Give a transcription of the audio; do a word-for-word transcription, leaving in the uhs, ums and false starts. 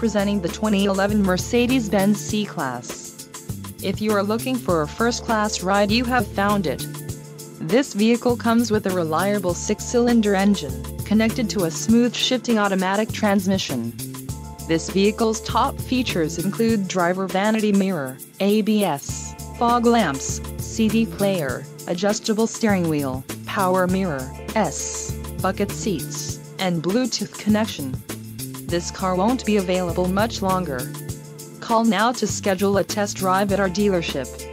presenting the twenty eleven Mercedes-Benz C-Class. If you are looking for a first-class ride, you have found it. This vehicle comes with a reliable six-cylinder engine, connected to a smooth shifting automatic transmission. This vehicle's top features include driver vanity mirror, A B S, fog lamps, C D player, adjustable steering wheel, power mirror, S, bucket seats, and Bluetooth connection. This car won't be available much longer. Call now to schedule a test drive at our dealership.